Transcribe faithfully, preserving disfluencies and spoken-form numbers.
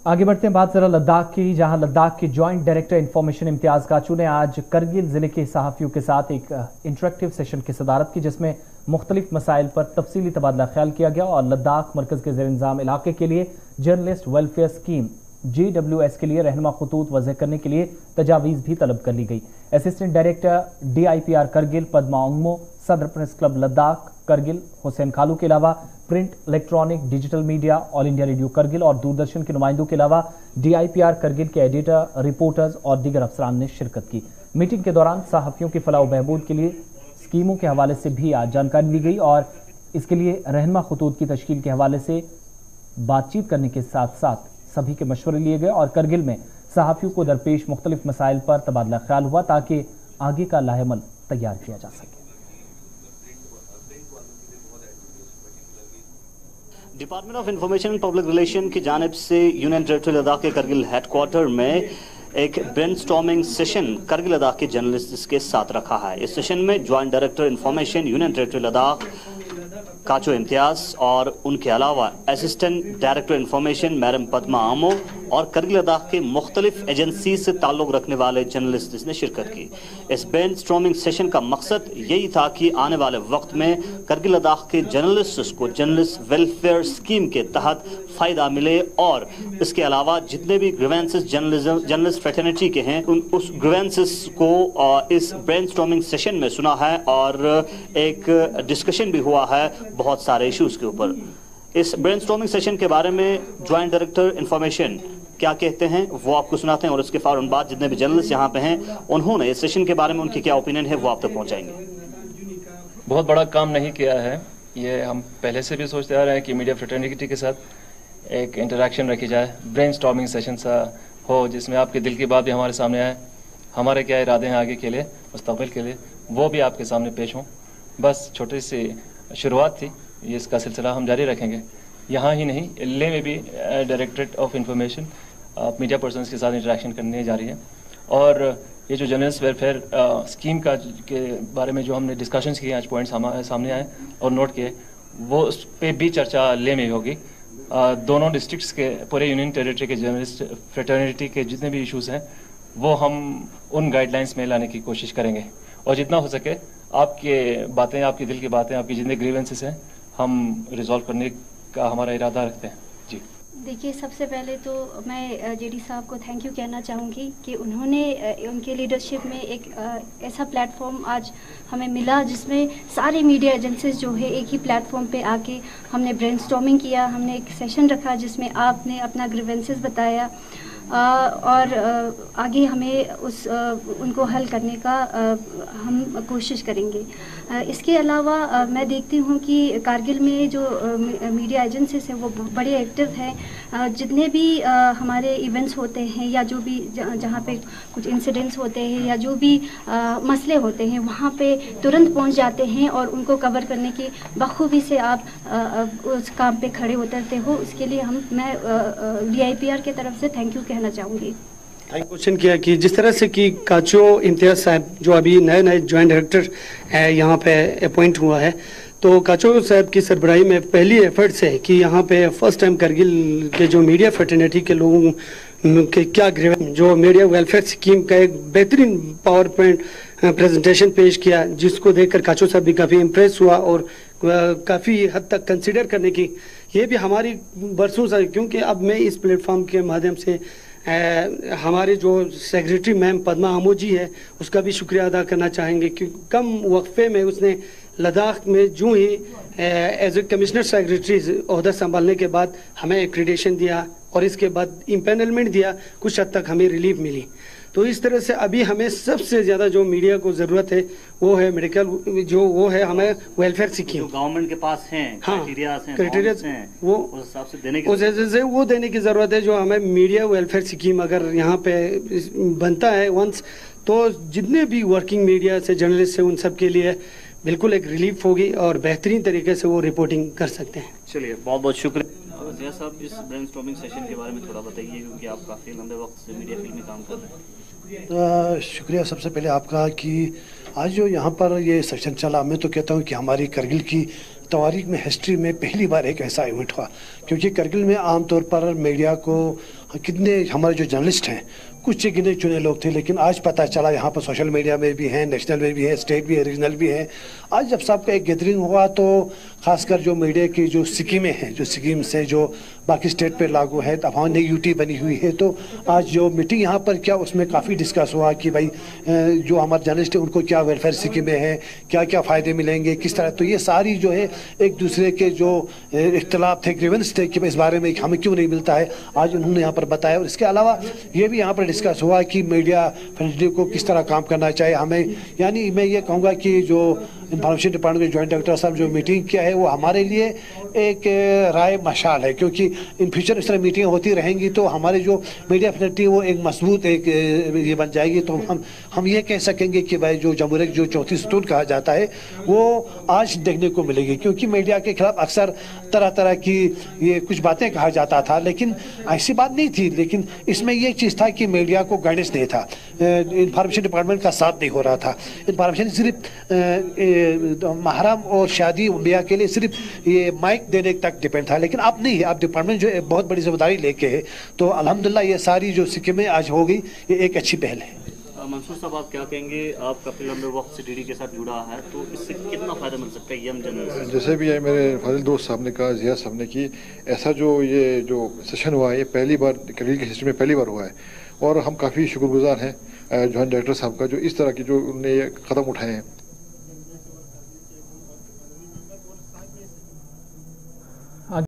आगे बढ़ते हैं, बात जरा लद्दाख की, जहां लद्दाख के joint director information Imtiyaz Kachu ने आज करगिल जिले के सहाफ़ियों के साथ एक इंटरेक्टिव सेशन की सदारत की, जिसमें मुख्तलिफ मसाइल पर तफसीली तबादला ख्याल किया गया और लद्दाख मरकज़ के ज़ेर इंतज़ाम इलाके के लिए journalist welfare scheme J W S के लिए रहनुमा खतूत वज़ह करने के लिए तजावीज़ भी तलब कर ली गई। Assistant director D I P R Kargil Padma Ongmo, सदर प्रेस क्लब लद्दाख करगिल हुसैन खालू के अलावा print, electronic, digital media, all India radio Kargil और दूरदर्शन के नुमाइंदों के अलावा D I P R Kargil के एडिटर, रिपोर्टर्स और दीगर अफसरान ने शिरकत की। मीटिंग के दौरान सहाफ़ियों की फलाह व बहबूद के लिए स्कीमों के हवाले से भी आज जानकारी दी गई और इसके लिए रहनुमा खतूत की तश्कील के हवाले से बातचीत करने के साथ साथ सभी के मशवरे लिए गए और करगिल में सहाफ़ियों को दरपेश मुख्तलिफ मसाइल पर तबादला ख्याल हुआ ताकि आगे का लाहेमल तैयार किया जा सके। Department of information and public relation की जानिब से यूनियन टेरिटरी लद्दाख के करगिल हेडक्वार्टर में एक ब्रेनस्टॉर्मिंग सेशन करगिल लद्दाख के जर्नलिस्ट के साथ रखा है। इस सेशन में joint director information union territory Ladakh Kachu Imtiyaz और उनके अलावा assistant director information madam Padma Amo और करगिल लद्दाख के मुख्तलिफ एजेंसी से ताल्लुक़ रखने वाले जर्नलिस्ट ने शिरकत की। इस ब्रेनस्टॉर्मिंग सेशन का मकसद यही था कि आने वाले वक्त में करगिल लद्दाख के जर्नलिस्ट को जर्नलिस्ट वेलफेयर स्कीम के तहत फ़ायदा मिले और इसके अलावा जितने भी ग्रीवेंसेस जर्नलिज्म जर्नलिस्ट फ्रेटर्निटी के हैं उन उस ग्रीवेंसेस को इस ब्रेनस्टॉर्मिंग सेशन में सुना है और एक डिस्कशन भी हुआ है बहुत सारे इश्यूज़ के ऊपर। इस ब्रेनस्टॉर्मिंग सेशन के बारे में ज्वाइंट डायरेक्टर इंफॉर्मेशन क्या कहते हैं वो आपको सुनाते हैं और उसके फौरन बाद जितने भी जर्नलिस्ट यहाँ पे हैं उन्होंने इस सेशन के बारे में उनकी क्या ओपिनियन है वो आप तक पहुँचाएंगे। बहुत बड़ा काम नहीं किया है, ये हम पहले से भी सोचते आ रहे हैं कि मीडिया फ्रेटर्निटी के साथ एक इंटरेक्शन रखी जाए, ब्रेनस्टॉर्मिंग सेशन सा हो जिसमें आपके दिल की बात भी हमारे सामने आए, हमारे क्या इरादे हैं आगे के लिए, मुस्तक़बिल के लिए, वो भी आपके सामने पेश हों। बस छोटी सी शुरुआत थी, ये इसका सिलसिला हम जारी रखेंगे। यहाँ ही नहीं, ले में भी directorate of information media persons के साथ इंटरेक्शन करने जा रही है और ये जो जर्नलिस्ट वेलफेयर स्कीम का के बारे में जो हमने डिस्कशंस किए, आज पॉइंट्स हम सामने आए और नोट किए, वो उस पर भी चर्चा ले में होगी। दोनों डिस्ट्रिक्ट्स के पूरे यूनियन टेरिटरी के जर्नलिस्ट फ्रेटर्निटी के जितने भी इश्यूज़ हैं वो हम उन गाइडलाइंस में लाने की कोशिश करेंगे और जितना हो सके आपके बातें, आपके दिल की बातें, आपकी जितने ग्रीवेंसेस हैं हम रिजॉल्व करने का हमारा इरादा रखते हैं। जी देखिए, सबसे पहले तो मैं जेडी साहब को थैंक यू कहना चाहूँगी कि उन्होंने उनके लीडरशिप में एक ऐसा प्लेटफॉर्म आज हमें मिला जिसमें सारे मीडिया एजेंसीज जो है एक ही प्लेटफॉर्म पे आके हमने ब्रेनस्टॉर्मिंग किया, हमने एक सेशन रखा जिसमें आपने अपना ग्रीवेंसेस बताया आ, और आ, आगे हमें उस आ, उनको हल करने का आ, हम कोशिश करेंगे। आ, इसके अलावा आ, मैं देखती हूँ कि कारगिल में जो आ, मीडिया एजेंसीज हैं वो बड़े एक्टिव हैं। जितने भी आ, हमारे इवेंट्स होते हैं या जो भी जहाँ पे कुछ इंसिडेंट्स होते हैं या जो भी आ, मसले होते हैं वहाँ पे तुरंत पहुँच जाते हैं और उनको कवर करने की बखूबी से आप आ, उस काम पे खड़े उतरते हो। उसके लिए हम मैं डी आई पी आर के तरफ से थैंक यू कहना चाहूँगी। क्वेश्चन किया कि जिस तरह से कि काचू इम्तियाज साहब जो अभी नए नए ज्वाइंट डायरेक्टर यहाँ पे अपॉइंट हुआ है, तो काचू साहब की सरबराही में पहली एफर्ट्स है कि यहाँ पे फर्स्ट टाइम करगिल के जो मीडिया फ्रेटर्निटी के लोगों के क्या ग्रीवेंस, जो मीडिया वेलफेयर स्कीम का एक बेहतरीन पावर पॉइंट प्रेजेंटेशन पेश किया जिसको देखकर काचू साहब भी काफ़ी इम्प्रेस हुआ और काफ़ी हद तक कंसिडर करने की ये भी हमारी बरसों से, क्योंकि अब मैं इस प्लेटफॉर्म के माध्यम से आ, हमारे जो सेक्रेटरी मैम पद्मा आमो जी है उसका भी शुक्रिया अदा करना चाहेंगे कि कम वक्फे में उसने लद्दाख में जो ही एज ए कमिश्नर सेक्रेटरी ओहदा संभालने के बाद हमें एक्रीडेशन दिया और इसके बाद इम्पेनलमेंट दिया, कुछ हद तक हमें रिलीफ मिली। तो इस तरह से अभी हमें सबसे ज़्यादा जो मीडिया को ज़रूरत है वो है मेडिकल, जो वो है हमें वेलफेयर स्कीम गवर्नमेंट के पास हैं, हाँ क्राइटेरिया हैं, वो उस हिसाब से देने की उस हिसाब से वो देने की ज़रूरत है। जो हमें मीडिया वेलफेयर स्कीम अगर यहाँ पे बनता है वंस, तो जितने भी वर्किंग मीडिया से जर्नलिस्ट है उन सब के लिए बिल्कुल एक रिलीफ होगी और बेहतरीन तरीके से वो रिपोर्टिंग कर सकते हैं। चलिए, बहुत बहुत शुक्रिया। जिया साहब, इस ब्रेनस्टॉर्मिंग सेशन के बारे में थोड़ा बताइए क्योंकि आप काफ़ी लंबे वक्त से मीडिया फील्ड में काम कर रहे हैं। शुक्रिया सबसे पहले आपका कि आज जो यहाँ पर ये सेशन चला, मैं तो कहता हूँ कि हमारी करगिल की तवारीख में, हिस्ट्री में पहली बार एक ऐसा इवेंट हुआ, क्योंकि करगिल में आमतौर पर मीडिया को कितने हमारे जो जर्नलिस्ट हैं कुछ गिने चुने लोग थे, लेकिन आज पता चला यहाँ पर सोशल मीडिया में भी हैं, नेशनल में भी हैं, स्टेट भी है, रीजनल भी हैं। आज जब सबका एक गैदरिंग हुआ तो खासकर जो मीडिया की जो स्कीमें हैं, जो स्कीम्स हैं जो बाकी स्टेट पे लागू है, अब हमारी नई यूटी बनी हुई है, तो आज जो मीटिंग यहाँ पर क्या उसमें काफ़ी डिस्कस हुआ कि भाई जो हमारे जर्नलिस्ट हैं उनको क्या वेलफेयर स्कीमें हैं, क्या क्या फ़ायदे मिलेंगे, किस तरह। तो ये सारी जो है एक दूसरे के जो इख्तलाफ थे, ग्रीवेंस थे कि इस बारे में हमें क्यों नहीं मिलता है, आज उन्होंने यहाँ पर बताया। और इसके अलावा ये भी यहाँ पर डिस्कस हुआ कि मीडिया फ्रेंडली को किस तरह काम करना चाहिए हमें। यानी मैं ये कहूँगा कि जो इंफॉर्मेशन डिपार्टमेंट के जॉइंट डायरेक्टर साहब जो मीटिंग किया है वो हमारे लिए एक राय मशाल है, क्योंकि इन फ्यूचर इस तरह मीटिंग होती रहेंगी तो हमारे जो मीडिया फ्रेंडली वो एक मजबूत एक ये बन जाएगी। तो हम हम ये कह सकेंगे कि भाई जो जमहूरियत जो चौथी सतून कहा जाता है वो आज देखने को मिलेगी, क्योंकि मीडिया के खिलाफ अक्सर तरह तरह की ये कुछ बातें कहा जाता था, लेकिन ऐसी बात नहीं थी। लेकिन इसमें ये चीज़ था कि मीडिया को गाइडेंस नहीं था, इंफॉर्मेशन डिपार्टमेंट का साथ नहीं हो रहा था। इंफॉर्मेशन सिर्फ महरम और शादी ब्याह के लिए सिर्फ ये माइक देने तक डिपेंड था, लेकिन अब नहीं है। अब डिपार्टमेंट जो बहुत बड़ी जिम्मेदारी लेके है, तो अल्हम्दुलिल्लाह ये सारी जो स्कीमें आज हो गई, ये एक अच्छी पहल है। मंसूर साहब, आप क्या कहेंगे? आप काफ़ी लंबे वक्त से डीडी के साथ जुड़ा है, तो इससे कितना फ़ायदा मिल सकता है यंग जनरेशन? जैसे भी है मेरे फाजिल दोस्त साहब ने कहा, जिया साहब ने, कि ऐसा जो ये जो सेशन हुआ है ये पहली बार करगिल की हिस्ट्री में पहली बार हुआ है, और हम काफ़ी शुक्रगुजार हैं जॉइंट डायरेक्टर साहब का जो इस तरह की जो उन्होंने कदम उठाए हैं।